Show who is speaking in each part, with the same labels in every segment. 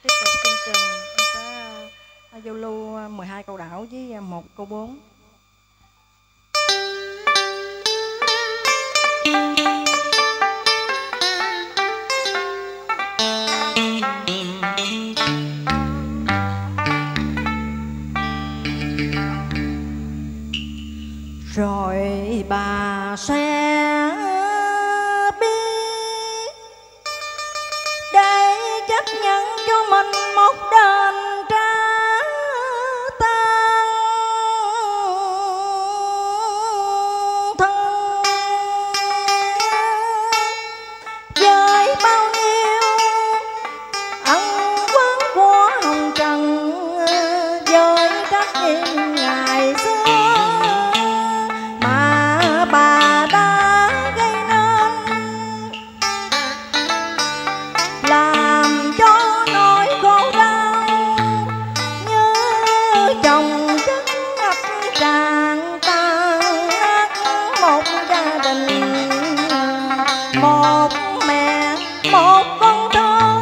Speaker 1: Tiếp tục chương trình em sẽ giao lưu 12 câu đảo với một câu 4. Rồi bà sẽ biết để chấp nhận cho mình một đền trả tan thân với bao nhiêu ân quán của hồng trần, với trách nhiệm ngày xưa bà đã gây nên, làm cho nỗi khổ đau như chồng chất ngập tràn tan nát một gia đình, một mẹ một con thơ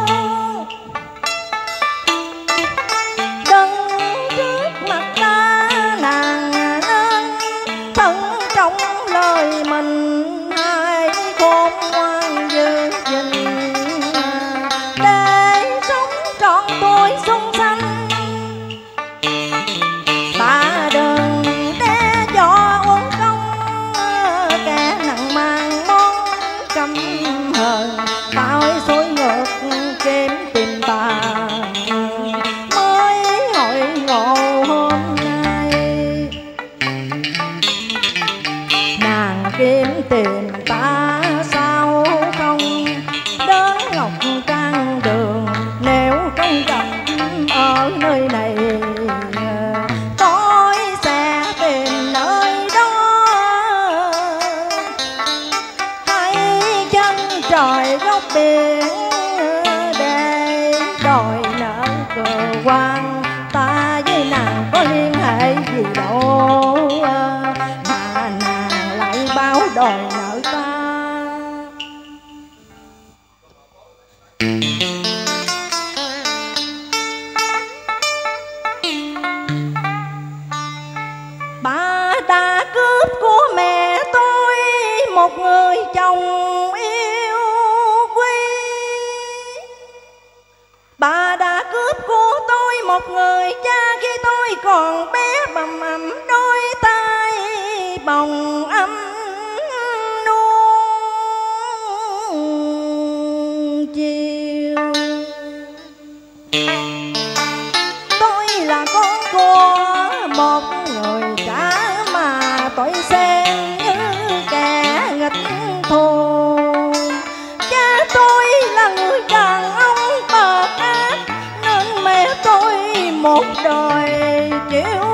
Speaker 1: đứng trước mặt ta. Nàng nên thận trọng lời mình, hai khôn ngoan giữ gìn để sống trọn tuổi xuân xanh. Bà đừng đe dọa uổng công kẻ nặng mang món căm hờn, tạo xối ngược kiếm tìm bà mới hội ngộ hôm nay. Nàng kiếm tìm ta sao không đến Ngọc Trang đường, nếu không gặp ở nơi này tôi sẽ tìm nơi đó. Hãy chân trời góc biển để đòi nợ cờ quan, ta với nàng có liên hệ gì đâu mà nàng lại báo đòi nợ ta. Bà đã cướp của mẹ tôi một người chồng yêu quý. Bà đã cướp của tôi một người cha khi tôi còn bé bầm ẩm đôi tay bồng ấm nuông chiều. Tôi là con của một người cha mà tôi xem như kẻ nghịch thù. Cha tôi là người đàn ông bờ ác nên mẹ tôi một đời chịu